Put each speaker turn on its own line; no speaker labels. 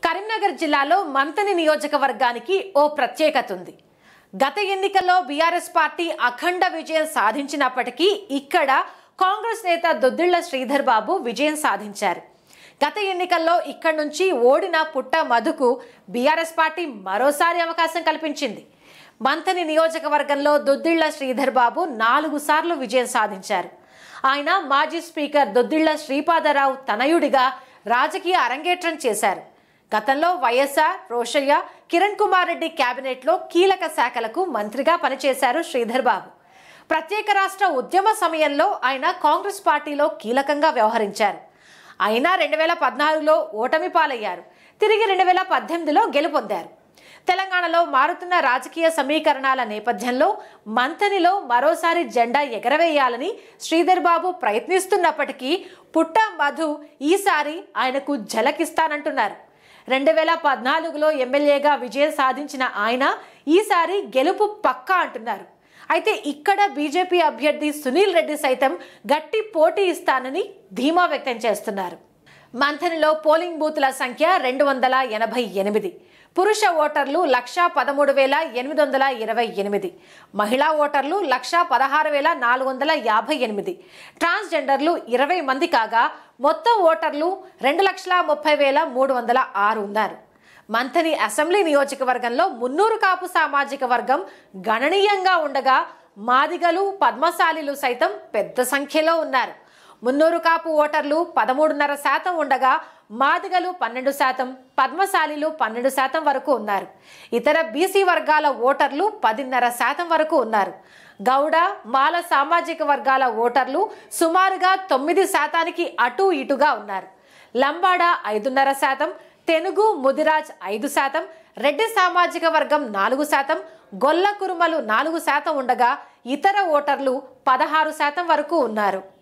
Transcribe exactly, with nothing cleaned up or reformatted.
కరీంనగర్ జిల్లాలో మంతని నియోజకవర్గానికి ఓ ప్రత్యేకత ఉంది. గత ఎన్నికల్లో బీఆర్ఎస్ పార్టీ అఖండ విజయం సాధించినప్పటికీ ఇక్కడ కాంగ్రెస్ నేత దొద్దిళ్ల శ్రీధర్ బాబు విజయం సాధించారు. గత ఎన్నికల్లో ఇక్కడి నుంచి ఓడిన పుట్ట మధుకు బీఆర్ఎస్ పార్టీ మరోసారి అవకాశం కల్పించింది. మంతని నియోజకవర్గంలో దొద్దిళ్ల శ్రీధర్ బాబు నాలుగు సార్లు విజయం సాధించారు. ఆయన మాజీ స్పీకర్ దొద్దిళ్ల శ్రీపాదరావు తనయుడిగా రాజకీయ అరంగేట్రం చేశారు. గతంలో వైఎస్ఆర్, రోషయ్య, కిరణ్ కుమార్ రెడ్డి కేబినెట్లో కీలక శాఖలకు మంత్రిగా పనిచేశారు శ్రీధర్ బాబు. ప్రత్యేక రాష్ట్ర ఉద్యమ సమయంలో ఆయన కాంగ్రెస్ పార్టీలో కీలకంగా వ్యవహరించారు. అయినా రెండు వేల పద్నాలుగులో ఓటమి పాలయ్యారు. తిరిగి రెండు వేల పద్దెనిమిదిలో గెలుపొందారు. తెలంగాణలో మారుతున్న రాజకీయ సమీకరణాల నేపథ్యంలో మంతనిలో మరోసారి జెండా ఎగరవేయాలని శ్రీధర్ బాబు ప్రయత్నిస్తున్నప్పటికీ పుట్ట మధు ఈసారి ఆయనకు ఝలకిస్తానంటున్నారు. రెండు వేల పద్నాలుగులో ఎమ్మెల్యేగా విజయం సాధించిన ఆయన ఈసారి గెలుపు పక్కా అంటున్నారు. అయితే ఇక్కడ బీజేపీ అభ్యర్థి సునీల్ రెడ్డి సైతం గట్టి పోటీ ఇస్తానని ధీమా వ్యక్తం చేస్తున్నారు. మంథనిలో పోలింగ్ బూత్ల సంఖ్య రెండు వందల ఎనభై ఎనిమిది, పురుష ఓటర్లు లక్షా పదమూడు వేల ఎనిమిది వందల ఇరవై ఎనిమిది, మహిళా ఓటర్లు లక్షా పదహారు వేల నాలుగు వందల యాభై ఎనిమిది, ట్రాన్స్జెండర్లు ఇరవై మంది కాగా మొత్తం ఓటర్లు రెండు లక్షల ముప్పై వేల మూడు వందల ఆరు ఉన్నారు. మంథని అసెంబ్లీ నియోజకవర్గంలో మున్నూరు కాపు సామాజిక వర్గం గణనీయంగా ఉండగా మాదిగలు, పద్మశాలీలు సైతం పెద్ద సంఖ్యలో ఉన్నారు. మున్నూరు కాపు ఓటర్లు పదమూడున్నర శాతం ఉండగా మాదిగలు పన్నెండు శాతం, పద్మశాలీలు పన్నెండు శాతం వరకు ఉన్నారు. ఇతర బీసీ వర్గాల ఓటర్లు పదిన్నర శాతం వరకు ఉన్నారు. గౌడ, మాల సామాజిక వర్గాల ఓటర్లు సుమారుగా తొమ్మిది శాతానికి అటు ఇటుగా ఉన్నారు. లంబాడ ఐదున్నర శాతం, తెనుగు, ముదిరాజ్ ఐదు శాతం, రెడ్డి సామాజిక వర్గం నాలుగు శాతం, గొల్ల కురుమలు నాలుగు శాతం ఉండగా ఇతర ఓటర్లు పదహారు శాతం వరకు ఉన్నారు.